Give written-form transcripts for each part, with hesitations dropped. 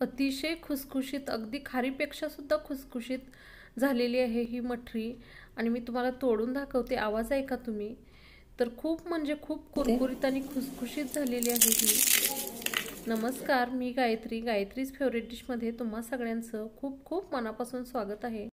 अतिशय खुसखुशीत, अगदी खारीपेक्षा सुद्धा खुसखुशीत झालेली आहे ही मठरी. आणि मी तुम्हाला तोडून दाखवते, आवाज ऐका तुम्ही. तर खूप म्हणजे खूप कुरकुरीत आणि खुसखुशीत झालेली आहे ही. नमस्कार, मी गायत्री. गायत्रीज फेवरेट डिशमध्ये तुम्हा सगळ्यांचं खूप खूप मनापासून स्वागत आहे.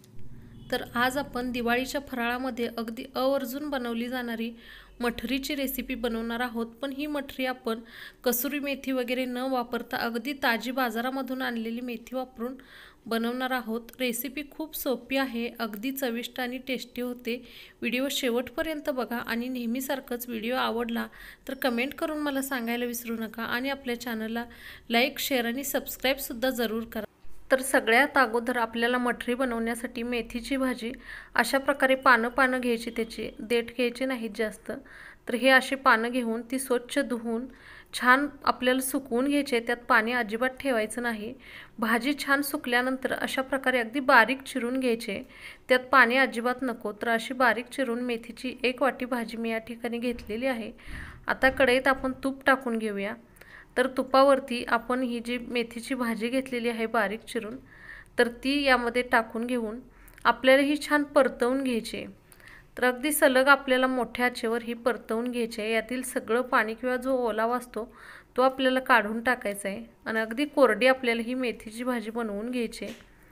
तर आज आपण दिवाळीच्या फराळामध्ये अगदी आवर्जून बनवली जाणारी मठरीची रेसिपी बनवणार आहोत. पण ही मठरी आपण कसुरी मेथी वगैरे न वापरता अगदी ताजी बाजारामधून आणलेली मेथी वापरून बनवणार आहोत. रेसिपी खूप सोपी आहे, अगदी चविष्ट आणि टेस्टी होते. व्हिडिओ शेवटपर्यंत बघा आणि नेहमीसारखंच व्हिडिओ आवडला तर कमेंट करून मला सांगायला विसरू नका. आणि आपल्या चॅनलला लाईक, शेअर आणि सबस्क्राईबसुद्धा जरूर करा. तर सगळ्यात अगोदर आपल्याला मठरी बनवण्यासाठी मेथीची भाजी अशा प्रकारे पानं घ्यायची, त्याची देठ घ्यायचे नाहीत जास्त. तर हे अशी पानं घेऊन ती स्वच्छ धुवून छान आपल्याला सुकवून घ्यायचे, त्यात पाणी अजिबात ठेवायचं नाही. भाजी छान सुकल्यानंतर अशा प्रकारे अगदी बारीक चिरून घ्यायचे, त्यात पाणी अजिबात नको. तर अशी बारीक चिरून मेथीची 1 वाटी भाजी मी या ठिकाणी घेतलेली आहे. आता कढईत आपण तूप टाकून घेऊया. तर तुपावरती आपण ही जी मेथीची भाजी घेतलेली आहे बारीक चिरून, तर ती यामध्ये टाकून घेऊन आपल्याला ही छान परतवून घ्यायची. तर अगदी सलग आपल्याला मोठ्या आचेवर ही परतवून घ्यायची आहे. यातील सगळं पाणी किंवा जो ओलावा असतो तो आपल्याला काढून टाकायचा आहे आणि अगदी कोरडी आपल्याला ही मेथीची भाजी बनवून घ्यायची.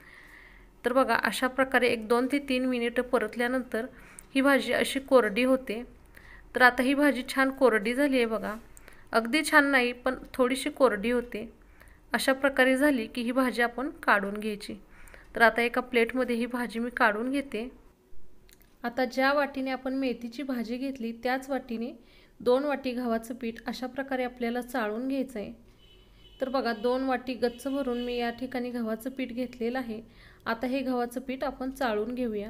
तर बघा, अशा प्रकारे 1-2 ते 3 मिनिटं परतल्यानंतर ही भाजी अशी कोरडी होते. तर आता ही भाजी छान कोरडी झाली आहे बघा. अगदी छान नाही, पण थोडीशी कोरडी होते. अशा प्रकारे झाली की ही भाजी आपण काढून घ्यायची. तर आता एका प्लेटमध्ये ही भाजी मी काढून घेते. आता ज्या वाटीने आपण मेथीची भाजी घेतली त्याच वाटीने 2 वाटी गव्हाचं पीठ अशा प्रकारे आपल्याला चाळून घ्यायचं आहे. तर बघा, 2 वाटी गच्च भरून मी या ठिकाणी गव्हाचं पीठ घेतलेलं आहे. आता हे गव्हाचं पीठ आपण चाळून घेऊया.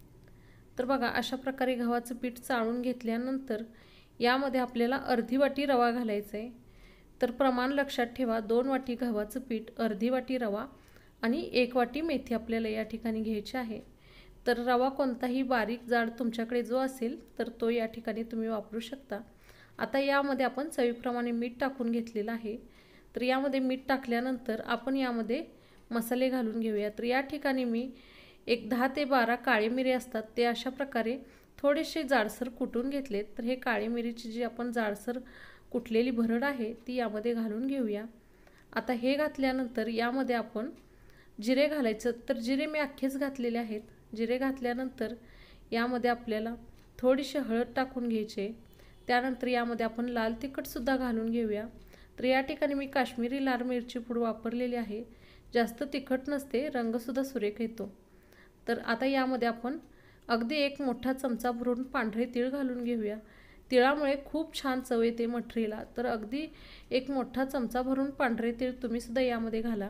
तर बघा, अशा प्रकारे गव्हाचं पीठ चाळून घेतल्यानंतर यामध्ये आपल्याला अर्धी वाटी रवा घालायचा आहे. तर प्रमाण लक्षात ठेवा, 2 वाटी गव्हाचं पीठ, अर्धी वाटी रवा आणि 1 वाटी मेथी आपल्याला या ठिकाणी घ्यायची आहे. तर रवा कोणताही बारीक जाड तुमच्याकडे जो असेल तर तो या ठिकाणी तुम्ही वापरू शकता. आता यामध्ये आपण चवीप्रमाणे मीठ टाकून घेतलेलं आहे. तर यामध्ये मीठ टाकल्यानंतर आपण यामध्ये मसाले घालून घेऊया. तर या ठिकाणी मी 10 ते 12 काळे मिरे असतात ते अशा प्रकारे थोडेसे जाडसर कुटून घेतलेत. तर हे काळी मिरीची जी आपण जाडसर कुटलेली भरड आहे ती यामध्ये घालून घेऊया. आता हे घातल्यानंतर यामध्ये आपण जिरे घालायचं. तर जिरे मी अख्खेच घातलेले आहेत. जिरे घातल्यानंतर यामध्ये आपल्याला थोडीशी हळद टाकून घ्यायचे. त्यानंतर यामध्ये आपण लाल तिखटसुद्धा घालून घेऊया. तर या ठिकाणी मी काश्मीरी लाल मिरची पूड वापरलेली आहे. जास्त तिखट नसते, रंगसुद्धा सुरेख येतो. तर आता यामध्ये आपण अगदी 1 मोठा चमचा भरून पांढरे तीळ घालून घेऊया. तिळामुळे खूप छान चव येते मठरीला. तर अगदी 1 मोठा चमचा भरून पांढरे तीळ तुम्हीसुद्धा यामध्ये घाला.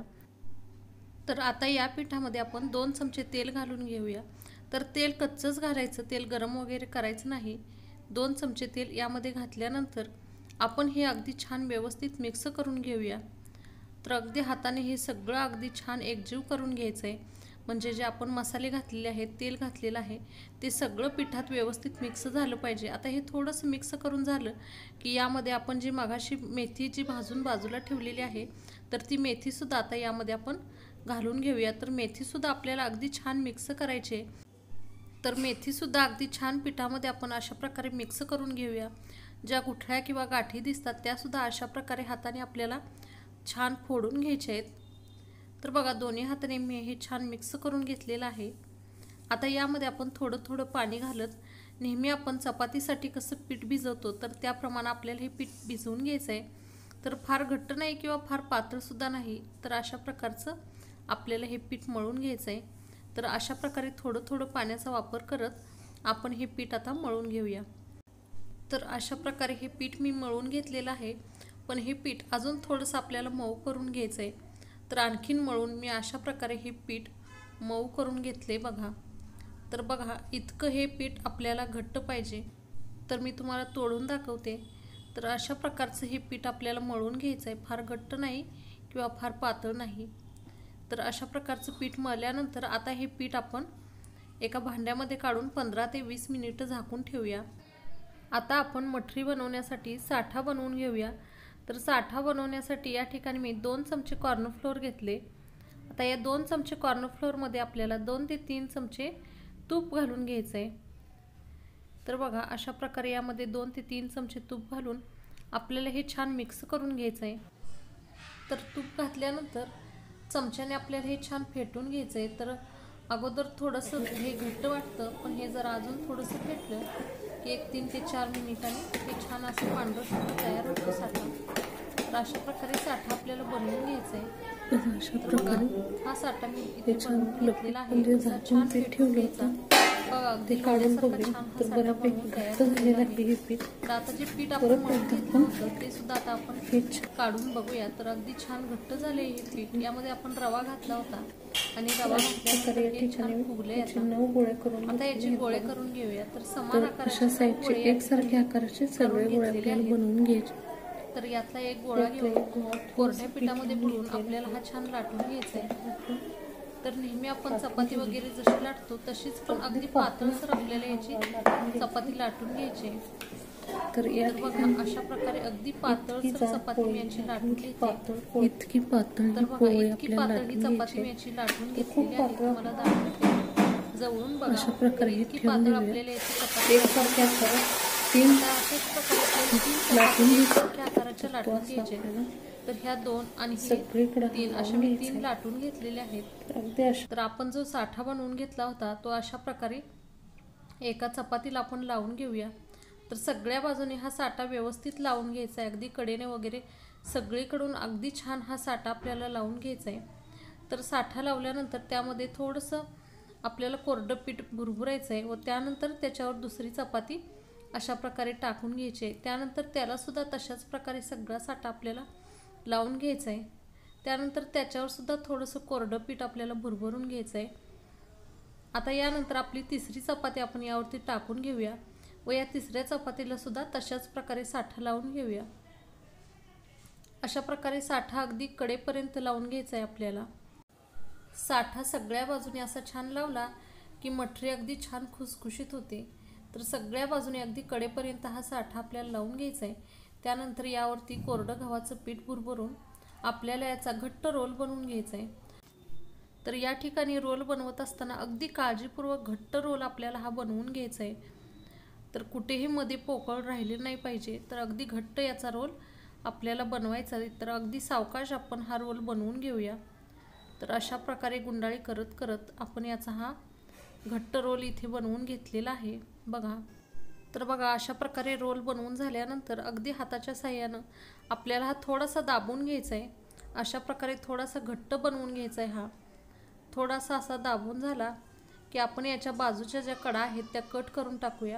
तर आता या पिठामध्ये आपण 2 चमचे तेल घालून घेऊया. तर तेल कच्चंच घालायचं, तेल गरम वगैरे करायचं नाही. 2 चमचे तेल यामध्ये घातल्यानंतर आपण हे अगदी छान व्यवस्थित मिक्स करून घेऊया. तर अगदी हाताने हे सगळं अगदी छान एकजीव करून घ्यायचं आहे. म्हणजे जे आपण मसाले घातलेले आहेत, तेल घातलेलं आहे, ते सगळं पिठात व्यवस्थित मिक्स झालं पाहिजे. आता हे थोडंसं मिक्स करून झालं की यामध्ये आपण जी मगाशी मेथी जी भाजून बाजूला ठेवलेली आहे तर ती मेथीसुद्धा आता यामध्ये आपण घालून घेऊया. तर मेथीसुद्धा आपल्याला अगदी छान मिक्स करायची आहे. तर मेथीसुद्धा अगदी छान पिठामध्ये आपण अशा प्रकारे मिक्स करून घेऊया. ज्या गुठळ्या किंवा गाठी दिसतात त्यासुद्धा अशा प्रकारे हाताने आपल्याला छान फोडून घ्यायचे आहेत. तर बघा, दोन्ही हाताने मी हे छान मिक्स करून घेतलेलं आहे. आता यामध्ये आपण थोडं थोडं पाणी घालत, नेहमी आपण चपातीसाठी कसं पीठ भिजवतो तर त्याप्रमाणे आपल्याला हे पीठ भिजवून घ्यायचं आहे. तर फार घट्ट नाही किंवा फार पातळसुद्धा नाही. तर अशा प्रकारचं आपल्याला हे पीठ मळून घ्यायचं आहे. तर अशा प्रकारे थोडं थोडं पाण्याचा वापर करत आपण हे पीठ आता मळून घेऊया. तर अशा प्रकारे हे पीठ मी मळून घेतलेलं आहे. पण हे पीठ अजून थोडंसं आपल्याला मऊ करून घ्यायचं आहे. तर आणखीन मळून मी अशा प्रकारे हे पीठ मऊ करून घेतले बघा. तर बघा, इतकं हे पीठ आपल्याला घट्ट पाहिजे. तर मी तुम्हाला तोडून दाखवते. तर अशा प्रकारचं हे पीठ आपल्याला मळून घ्यायचं आहे. फार घट्ट नाही किंवा फार पातळ नाही. तर अशा प्रकारचं पीठ मळल्यानंतर आता हे पीठ आपण एका भांड्यामध्ये काढून 15 ते 20 मिनिटं झाकून ठेवूया. आता आपण मठरी बनवण्यासाठी साठा बनवून घेऊया. तर साठा बनवण्यासाठी या ठिकाणी मी 2 चमचे कॉर्नफ्लोअर घेतले। आता या 2 चमचे कॉर्नफ्लोअरमध्ये आपल्याला 2 ते 3 चमचे तूप घालून घ्यायचं आहे। तर बघा अशा प्रकारे यामध्ये 2 ते 3 चमचे तूप घालून आपल्याला हे छान मिक्स करून घ्यायचं आहे। तर तूप घातल्यानंतर चमच्याने आपल्याला हे छान फेटून घ्यायचं आहे। तर अगोदर थोडंसं हे घट्ट वाटतं, पण हे जर अजून थोडंसं फेटलं की 3 ते 4 मिनिटांनी हे छान असं पांढरं शुभ्र तयार होतो साठा। तर अशा प्रकारे साठा आपल्याला बनवून घ्यायचा आहे। अशा प्रकारे हा साठा मी हे छान घेतलेला आहे, म्हणजे असा झाकून छान ते फेटून ठेवलं घ्यायचा। होतं ते काढून बघूया तर बऱ्यापैकी घट्ट झालेलं आहे हे पीठ। तर आता जे पीठ आपण मळून घेतलं होतं ते सुद्धा आता आपण काढून बघूया। तर अगदी छान घट्ट झाले हे पीठ। यामध्ये आपण रवा घातला होता आणि रवा घातल्यानंतर हे छान फुगले। आता याचे गोळे करून घेऊया। तर समान आकाराचे साईडचे एकसारख्या आकाराचे सगळे गोळे आपल्याला बनवून घ्यायचे। तर यातला एक गोळा घेऊन कोरड्या पिठामध्ये बुडवून आपल्याला हा छान लाटून घ्यायचा आहे। तर नेहमी आपण चपाती वगैरे जशी लाटतो तशीच पण अगदी पातळसर आपल्याला याची चपाती लाटून घ्यायची। तर बघा अशा प्रकारे अगदी पातळसर चपाती मी याची लाटून घेते। इतकी पातळ तर बघा इतकी पातळ ही चपाती मी याची लाटून घेतलेली आहे। तुम्हाला दाखवते जवळून बघा अशा प्रकारे इतकी पातळ आपल्याला याची चपाती एकसारख्या आकारात आकाराच्या लाटून घ्यायचे। तर ह्या 2 आणि 3 अशा मी 3 लाटून घेतलेले आहेत। तर आपण जो साठा बनवून घेतला होता तो अशा प्रकारे एका चपातीला आपण लावून घेऊया। तर सगळ्या बाजूने हा साठा व्यवस्थित लावून घ्यायचा आहे, अगदी कडेने वगैरे सगळीकडून अगदी छान हा साठा आपल्याला लावून घ्यायचा आहे। तर साठा लावल्यानंतर त्यामध्ये थोडंसं आपल्याला कोरडं पीठ भुरभुरायचं आहे व त्यानंतर त्याच्यावर दुसरी चपाती अशा प्रकारे टाकून घ्यायचे। त्यानंतर त्याला सुद्धा तशाच प्रकारे सगळा साठा आपल्याला लावून घ्यायचा आहे। त्यानंतर त्याच्यावर सुद्धा थोडंसं कोरडं पीठ आपल्याला भुरभरून घ्यायचं आहे। आता यानंतर आपली तिसरी चपाती आपण यावरती टाकून घेऊया व या तिसऱ्या चपातीला सुद्धा तशाच प्रकारे साठा लावून घेऊया। अशा प्रकारे साठा अगदी कडेपर्यंत लावून घ्यायचा आहे आपल्याला। साठा सगळ्या बाजूने असा छान लावला की मठरी अगदी छान खुसखुशीत होते। तर सगळ्या बाजूने अगदी कडेपर्यंत हा साठा आपल्याला लावून घ्यायचा आहे। त्यानंतर यावरती कोरडं गव्हाचं पीठ भुरभरून आपल्याला याचा घट्ट रोल बनवून घ्यायचा आहे। तर या ठिकाणी रोल बनवत असताना अगदी काळजीपूर्वक घट्ट रोल आपल्याला हा बनवून घ्यायचा आहे। तर कुठेही मध्ये पोकळ राहिले नाही पाहिजे। तर अगदी घट्ट याचा रोल आपल्याला बनवायचा आहे। तर अगदी सावकाश आपण हा रोल बनवून घेऊया। तर अशा प्रकारे गुंडाळी करत करत आपण याचा हा घट्ट रोल इथे बनवून घेतलेला आहे बघा। तर बघा अशा प्रकारे रोल बनवून झाल्यानंतर अगदी हाताच्या साहाय्यानं आपल्याला हा थोडासा दाबून घ्यायचा आहे। अशा प्रकारे थोडासा घट्ट बनवून घ्यायचा आहे। हा थोडासा असा दाबून झाला की आपण याच्या बाजूच्या ज्या कडा आहेत त्या कट करून टाकूया।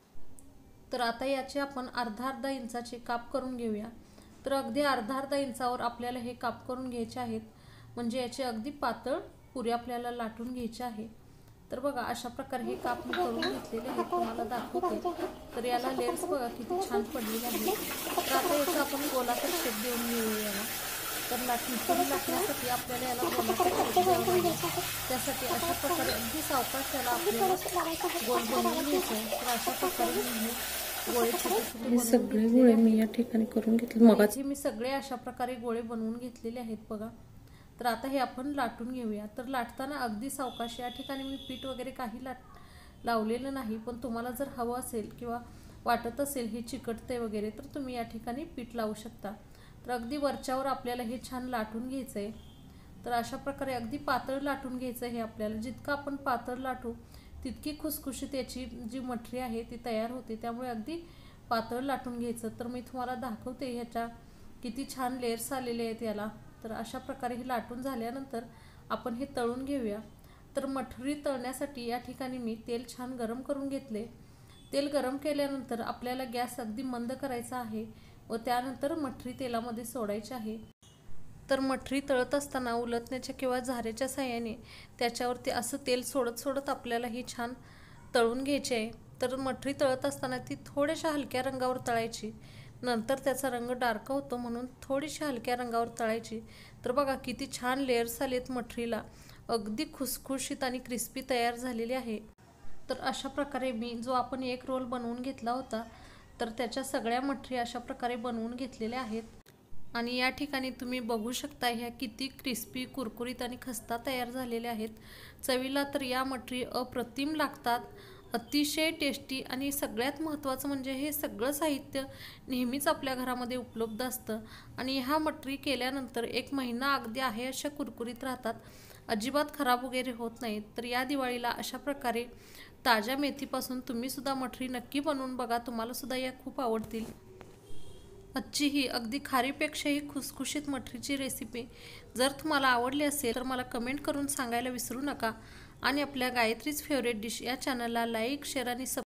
तर आता याचे आपण अर्धा इंचाचे काप करून घेऊया। तर अगदी अर्धा इंचावर आपल्याला हे काप करून घ्यायचे आहेत, म्हणजे याचे अगदी पातळ पुरी आपल्याला लाटून घ्यायचे आहे। तर बघा अशा प्रकारे हे काप मी करून घेतलेले आहेत, तुम्हाला दाखवते। तर याला लेयर्स बघा किती छान पडलेले आहेत। तर आता याचा आपण गोलाकार शेप देऊन घेऊया याला। तर लाटण्यासाठी आपल्याला याला गोलाकार शेप द्यावा लागेल। त्यासाठी अशा प्रकारे अगदी सावकाश याला आपल्याला गोल बनवून घ्यायचं आहे। तर अशा प्रकारे गोळे छोटे सगळे गोळे मी या ठिकाणी करून घेतले। मगाची मी सगळे अशा प्रकारे गोळे बनवून घेतलेले आहेत बघा। तर आता हे आपण लाटून घेऊया। तर लाटताना अगदी सावकाश, या ठिकाणी मी पीठ वगैरे काही लावलेलं नाही, पण तुम्हाला जर हवं असेल किंवा वाटत असेल हे चिकटते वगैरे तर तुम्ही या ठिकाणी पीठ लावू शकता। तर अगदी वरच्यावर आपल्याला हे छान लाटून घ्यायचं आहे। तर अशा प्रकारे अगदी पातळ लाटून घ्यायचं आहे आपल्याला। जितकं आपण पातळ लाटू तितकी खुसखुशीत याची जी मठरी आहे ती तयार होते, त्यामुळे अगदी पातळ लाटून घ्यायचं। तर मी तुम्हाला दाखवते ह्याच्या किती छान लेयर्स आलेले आहेत याला। तर अशा प्रकारे हे लाटून झाल्यानंतर आपण हे तळून घेऊया। तर मठरी तळण्यासाठी या ठिकाणी मी तेल छान गरम करून घेतले। तेल गरम केल्यानंतर आपल्याला गॅस अगदी मंद करायचा आहे व त्यानंतर मठरी तेलामध्ये सोडायची आहे। तर मठरी तळत असताना उलटण्याच्या किंवा झाऱ्याच्या साहाय्याने त्याच्यावरती असं तेल सोडत सोडत आपल्याला ही छान तळून घ्यायची आहे। तर मठरी तळत असताना ती थोड्याशा हलक्या रंगावर तळायची, नंतर त्याचा रंग डार्क होतो म्हणून थोडीशी हलक्या रंगावर तळायची। तर बघा किती छान लेयर्स आलेत मठरीला, अगदी खुसखुशीत आणि क्रिस्पी तयार झालेली आहे। तर अशा प्रकारे मी जो आपण एक रोल बनवून घेतला होता तर त्याच्या सगळ्या मठरी अशा प्रकारे बनवून घेतलेल्या आहेत। आणि या ठिकाणी तुम्ही बघू शकता ह्या किती क्रिस्पी, कुरकुरीत आणि खस्ता तयार झालेल्या आहेत। चवीला तर या मटरी अप्रतिम लागतात, अतिशय टेस्टी आणि सगळ्यात महत्त्वाचं म्हणजे हे सगळं साहित्य नेहमीच आपल्या घरामध्ये उपलब्ध असतं आणि ह्या मटरी केल्यानंतर 1 महिना अगदी आहे अशा कुरकुरीत राहतात, अजिबात खराब वगैरे होत नाहीत। तर या दिवाळीला अशा प्रकारे ताज्या मेथीपासून तुम्ही सुद्धा मटरी नक्की बनवून बघा, तुम्हाला सुद्धा या खूप आवडतील। आजची ही अगदी खारीपेक्षाही खुसखुशीत मटरीची रेसिपी जर तुम्हाला आवडली असेल तर मला कमेंट करून सांगायला विसरू नका आणि आपल्या गायत्रीज फेवरेट डिश या चॅनलला लाईक, शेअर आणि